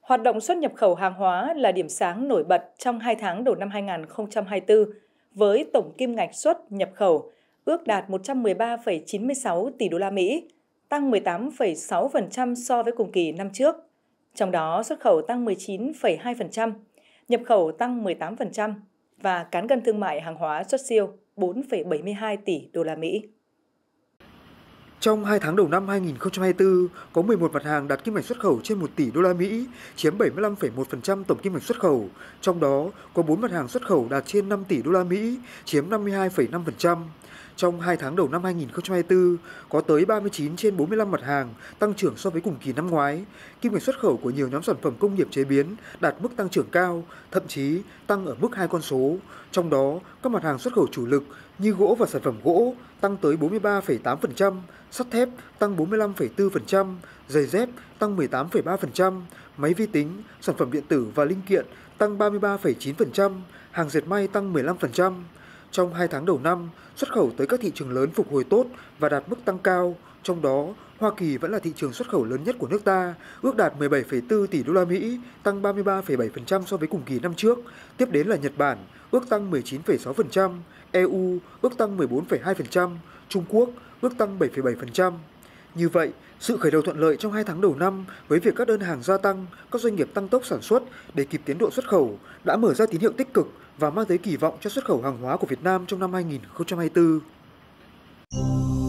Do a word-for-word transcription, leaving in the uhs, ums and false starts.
Hoạt động xuất nhập khẩu hàng hóa là điểm sáng nổi bật trong hai tháng đầu năm hai nghìn không trăm hai mươi tư, với tổng kim ngạch xuất nhập khẩu ước đạt một trăm mười ba phẩy chín mươi sáu tỷ đô la Mỹ, tăng mười tám phẩy sáu phần trăm so với cùng kỳ năm trước. Trong đó xuất khẩu tăng mười chín phẩy hai phần trăm, nhập khẩu tăng mười tám phần trăm và cán cân thương mại hàng hóa xuất siêu bốn phẩy bảy mươi hai tỷ đô la Mỹ. Trong hai tháng đầu năm hai nghìn không trăm hai mươi tư, có mười một mặt hàng đạt kim ngạch xuất khẩu trên một tỷ đô la Mỹ, chiếm bảy mươi lăm phẩy một phần trăm tổng kim ngạch xuất khẩu. Trong đó, có bốn mặt hàng xuất khẩu đạt trên năm tỷ đô la Mỹ, chiếm năm mươi hai phẩy năm phần trăm. Trong hai tháng đầu năm hai nghìn không trăm hai mươi tư, có tới ba mươi chín trên bốn mươi lăm mặt hàng tăng trưởng so với cùng kỳ năm ngoái. Kim ngạch xuất khẩu của nhiều nhóm sản phẩm công nghiệp chế biến đạt mức tăng trưởng cao, thậm chí tăng ở mức hai con số. Trong đó, các mặt hàng xuất khẩu chủ lực như gỗ và sản phẩm gỗ tăng tới bốn mươi ba phẩy tám phần trăm, sắt thép tăng bốn mươi lăm phẩy bốn phần trăm, giày dép tăng mười tám phẩy ba phần trăm, máy vi tính, sản phẩm điện tử và linh kiện tăng ba mươi ba phẩy chín phần trăm, hàng dệt may tăng mười lăm phần trăm. Trong hai tháng đầu năm, xuất khẩu tới các thị trường lớn phục hồi tốt và đạt mức tăng cao, trong đó Hoa Kỳ vẫn là thị trường xuất khẩu lớn nhất của nước ta, ước đạt mười bảy phẩy bốn tỷ đô la Mỹ, tăng ba mươi ba phẩy bảy phần trăm so với cùng kỳ năm trước. Tiếp đến là Nhật Bản, ước tăng mười chín phẩy sáu phần trăm, e u ước tăng mười bốn phẩy hai phần trăm, Trung Quốc ước tăng bảy phẩy bảy phần trăm. Như vậy, sự khởi đầu thuận lợi trong hai tháng đầu năm với việc các đơn hàng gia tăng, các doanh nghiệp tăng tốc sản xuất để kịp tiến độ xuất khẩu đã mở ra tín hiệu tích cực và mang tới kỳ vọng cho xuất khẩu hàng hóa của Việt Nam trong năm hai nghìn không trăm hai mươi tư.